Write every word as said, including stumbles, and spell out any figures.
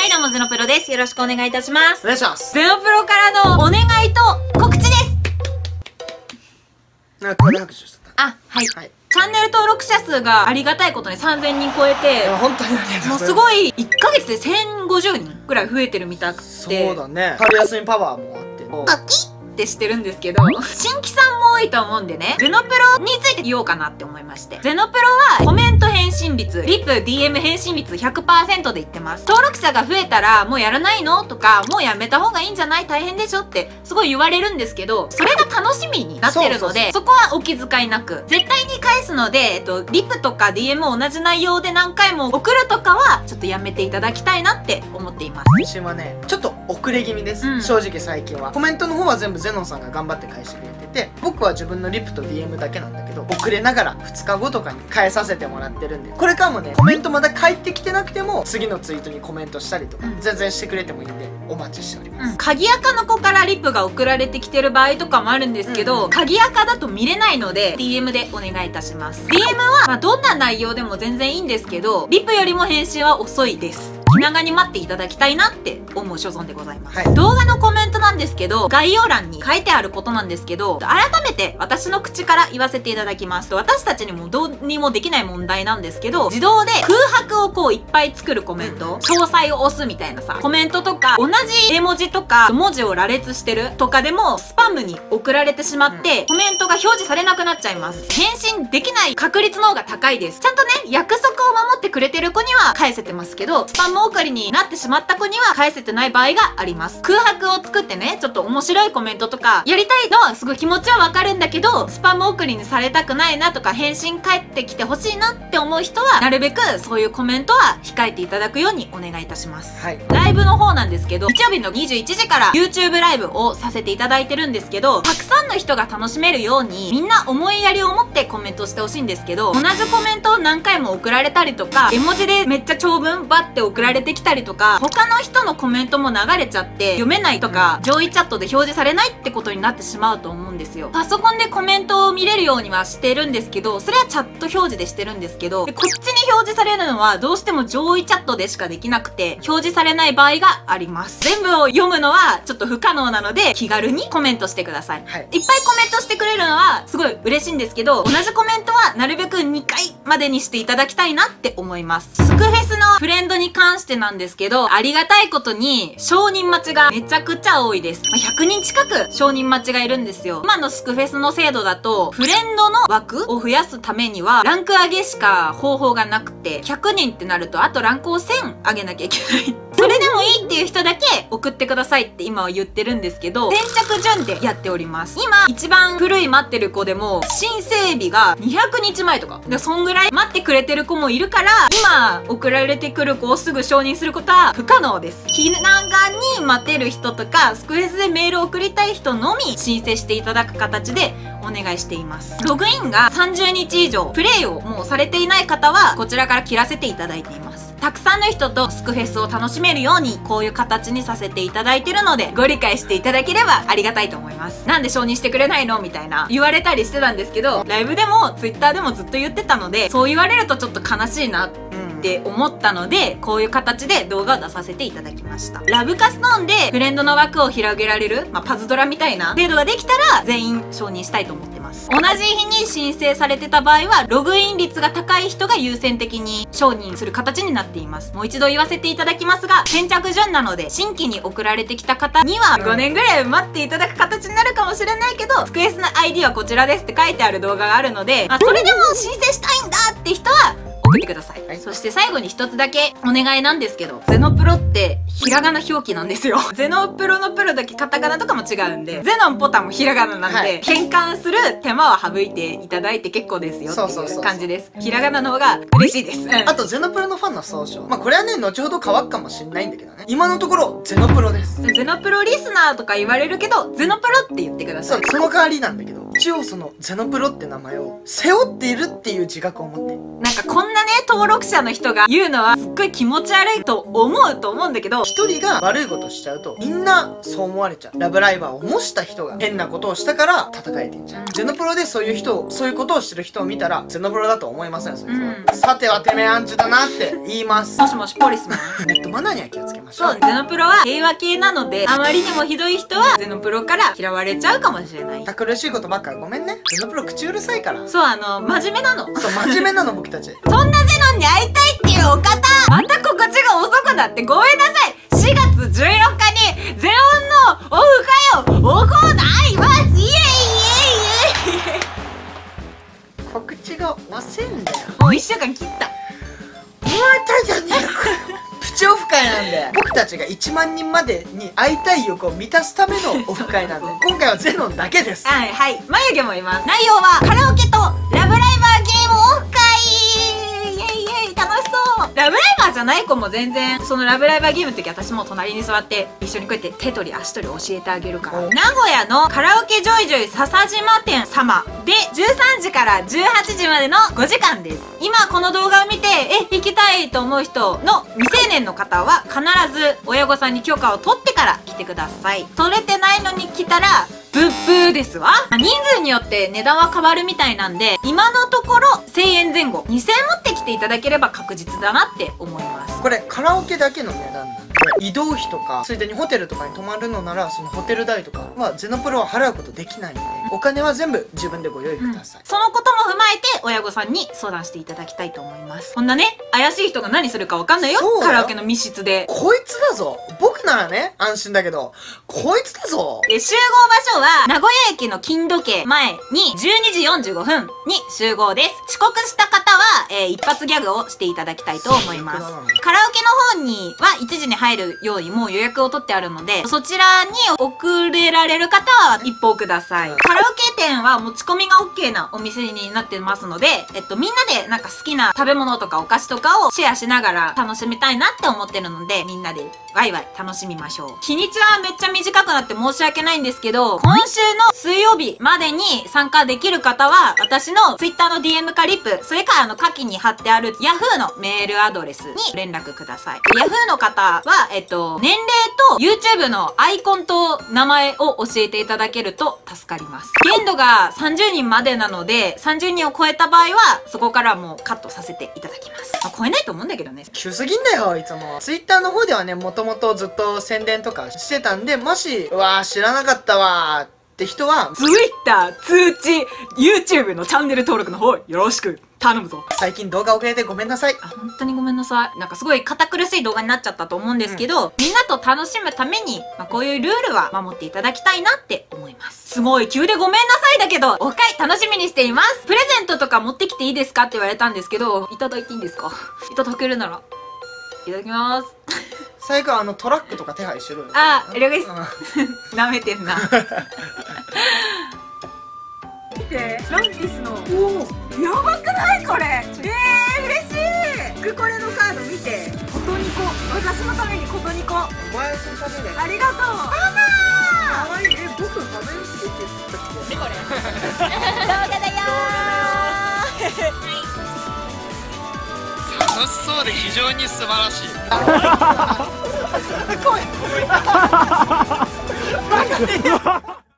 どうも、ゼノプロです。よろしくお願いいたします。 お願いします。 ゼノプロからのお願いと告知です。 なんか、これ拍手しちゃった。 あ、はい。 はい。 チャンネル登録者数がありがたいことにさんぜんにん超えて、 本当にありがとうございます。 もうすごい、いっかげつでせんごじゅうにんくらい増えてるみたくて。 そうだね。春休みパワーもあって。 パキッってしてるんですけど、新規さんも多いと思うんでね、ゼノプロについて言おうかなって思いまして。ゼノプロはコメント返信率、リップ、ディーエム 返信率 ひゃくパーセント で言ってます。登録者が増えたらもうやらないのとか、もうやめた方がいいんじゃない大変でしょってすごい言われるんですけど、それが楽しみになってるので、そこはお気遣いなく。絶対に返すので、えっと、リップとか ディーエム を同じ内容で何回も送るとかは、ちょっとやめていただきたいなって思っています。 私はね、ちょっと遅れ気味です。うん、正直最近は。コメントの方は全部ゼノンさんが頑張って返してくれてて、僕は自分のリップと ディーエム だけなんだけど、遅れながらふつかごとかに返させてもらってるんで、これからもね、コメントまだ返ってきてなくても、次のツイートにコメントしたりとか、うん、全然してくれてもいいんで、お待ちしております。うん、 鍵垢の子からリップが送られてきてる場合とかもあるんですけど、うん、鍵垢だと見れないので、ディーエム でお願いいたします。ディーエム は、まあ、どんな内容でも全然いいんですけど、リップよりも返信は遅いです。気長に待っていただきたいなって思う所存でございます。はい、動画のコメントなんですけど、概要欄に書いてあることなんですけど、改めて私の口から言わせていただきます。私たちにもどうにもできない問題なんですけど、自動で空白をこういっぱい作るコメント、詳細を押すみたいなさ、コメントとか、同じ絵文字とか、文字を羅列してるとかでも、スパムに送られてしまって、コメントが表示されなくなっちゃいます。返信できない確率の方が高いです。ちゃんとね、約束を守ってくれてる子には返せてますけど、スパム送りになってしまった子には返せてない場合があります。空白を作ってね、ちょっと面白いコメントとか、やりたいのはすごい気持ちはわかるんだけど、スパム送りにされたくないなとか、返信返ってきてほしいなって思う人は、なるべくそういうコメントは控えていただくようにお願いいたします。はい。ライブの方なんですけど、日曜日のにじゅういちじから YouTube ライブをさせていただいてるんですけど、たくさんの人が楽しめるように、みんな思いやりを持ってコメントしてほしいんですけど、同じコメントを何回も送られたりとか、絵文字でめっちゃ長文バッて送られてきたりとか、他の人のコメントも流れちゃって読めないとか、上位チャットで表示されないってことになってしまうと思うんですよ。パソコンでコメントを見れるようにはしてるんですけど、それはチャット表示でしてるんですけど、こっちに表示されるのはどうしても上位チャットでしかできなくて、表示されない場合があります。全部を読むのはちょっと不可能なので、気軽にコメントしてください。はい、いっぱいコメントしてくれるのはすごい嬉しいんですけど、同じコメントはなるべくにかいまでにしていただきたいなって思います。スクフェスのフレンドに関してなんですけど、ありがたいことに承認待ちがめちゃくちゃ多いです。まあ、ひゃくにん近く承認待ちがいるんですよ。今のスクフェスの制度だと、フレンドの枠を増やすためには、ランク上げしか方法がなくて、ひゃくにんってなると、あとランクをせん上げなきゃいけない。それでもいいっていう人だけ送ってくださいって今は言ってるんですけど、先着順でやっております。今、一番古い待ってる子でも、申請日がにひゃくにちまえとか。で、そんぐらい待ってくれてる子もいるから、今、送られてくる子をすぐ承認することは不可能です。気長に待てる人とか、スクフェスでメールを送りたい人のみ申請していただく形でお願いしています。ログインがさんじゅうにち以上、プレイをもうされていない方は、こちらから切らせていただいています。たくさんの人とスクフェスを楽しめるように、こういう形にさせていただいてるので、ご理解していただければありがたいと思います。なんで承認してくれないのみたいな言われたりしてたんですけど、ライブでもツイッターでもずっと言ってたので、そう言われるとちょっと悲しいなって思ったので、こういう形で動画を出させていただきました。ラブカストーンでフレンドの枠を広げられる、まあ、パズドラみたいな程度ができたら全員承認したいと思ってます。同じ日に申請されてた場合は、ログイン率が高い人が優先的に承認する形になっています。もう一度言わせていただきますが、先着順なので、新規に送られてきた方にはごねんぐらい待っていただく形になるかもしれないけど、スクエスの アイディー はこちらですって書いてある動画があるので、まあ、それでも申請したいんだって人は、送ってください。はい、そして最後に一つだけお願いなんですけど、ゼノプロってひらがな表記なんですよ。ゼノプロのプロだけカタカナとかも違うんで、ゼノンポタンもひらがななんで、はい、変換する手間は省いていただいて結構ですよっていう感じです。ひらがなの方が嬉しいです。うん、 あとゼノプロのファンの総称。まあこれはね、後ほど乾くかもしんないんだけどね。今のところゼノプロです。 ゼノプロリスナーとか言われるけど、ゼノプロって言ってください。 そう、その代わりなんだけど、一応そのゼノプロって名前を背負っているっていう自覚を持って。 なんかこんなね、登録者の人が言うのはすっごい気持ち悪いと思うと思うんだけど、 一人が悪いことしちゃうとみんなそう思われちゃう。ラブライバーを模した人が変なことをしたから戦えてんじゃん。ゼノプロでそういう人を、そういうことをしてる人を見たらゼノプロだと思いません、そいつは。さてはてめえアンチだなって言います。 もしもしポリスマン。 ネットマナーには気をつけましょう。 そう、ゼノプロは平和系なので、あまりにもひどい人はゼノプロから嫌われちゃうかもしれない。 堅苦しいことばっかりごめんね。ゼノプロ口うるさいから。 そう、あの真面目なの。 そう、真面目なの僕たち。 そんなゼノンに会いたいっていうお方、また心地が遅くなってごめんなさい。しがつじゅうよっかにゼオンのオフ会を行います。イエイイエイイエイ。 告知が遅いんだよ。 もういっしゅうかん切った。 またじゃねえか。プチオフ会なんで、僕たちがいちまんにんまでに会いたい欲を満たすためのオフ会なんで、今回はゼノンだけです。 はいはい、眉毛もいます。内容はカラオケとラブライバーゲームオフ会。イエイイエイ、楽しそう。ラブライバーじゃない子も全然、そのラブライバーゲームの時私も隣に座って一緒にこうやって手取り足取り教えてあげるから。名古屋のカラオケジョイジョイ笹島店様でじゅうさんじからじゅうはちじまでのごじかんです。今この動画を見て、え、行きたいと思う人の未成年の方は必ず親御さんに許可を取ってから来てください。取れてないのに来たらブッブーですわ。人数によって値段は変わるみたいなんで、今のところせんえんぜん後、にせんえん持ってきていただければ確実だなって思います。 これカラオケだけの値段なんで、移動費とかついでにホテルとかに泊まるのならそのホテル代とかはゼノプロは払うことできないので、お金は全部自分でご用意ください、 うん、そのことも踏まえて親御さんに相談していただきたいと思います。こんなね、怪しい人が何するか分かんないよ。カラオケの密室でこいつだぞ。僕ならね安心だけど、こいつだぞ。 で、集合場所は名古屋駅の金時計前にじゅうにじよんじゅうごふんに集合です。遅刻した方は、えー、一発ギャグをしていただきたいと思います。カラオケの方にはいちじに入るようにもう予約を取ってあるので、そちらに遅れられる方は一報ください。カラオケ店は持ち込みが OK なお店になってますので、えっとみんなでなんか好きな食べ物とかお菓子とかをシェアしながら楽しみたいなって思ってるので、みんなでワイワイ楽しみましょう。日にちはめっちゃ短くなって申し訳ないんですけど、今週の水曜日までに参加できる方は私の Twitter の ディーエム かリプ、それからあの下記に貼ってある Yahoo のメールアドレスに連絡ください。Yahoo の方はえっと年齢と YouTube のアイコンと名前を教えていただけると助かります。限度がさんじゅうにんまでなので、さんじゅうにんを超えた場合はそこからもうカットさせていただきます。まあ、超えないと思うんだけどね。 急すぎんだよいつも。 Twitter の方ではね、もともとずっと宣伝とかしてたんで、もしうわー知らなかったわーって人は Twitter 通知 YouTube のチャンネル登録の方よろしく頼むぞ。 最近動画遅れてごめんなさい。 あ、本当にごめんなさい。なんかすごい堅苦しい動画になっちゃったと思うんですけど、うん、みんなと楽しむために、まあ、こういうルールは守っていただきたいなって思います。すごい急でごめんなさいだけど、お会楽しみにしています。プレゼントとか持ってきていいですかって言われたんですけど、いただいていいんですか？いただけるならいただきます。 最後あのトラックとか手配しろよ。 あ、了解です。舐めてんな。見て、ランティスの、おお、やばくないこれ。えー、嬉しい。クコレのカード見て、コトニコ、私のためにコトニコ。 お前のために。 ありがとう。あら。可愛い。え、僕食べるって言ってたっけ？これ。 動画だよー。 楽しそうで非常に素晴らしい。声。バカで。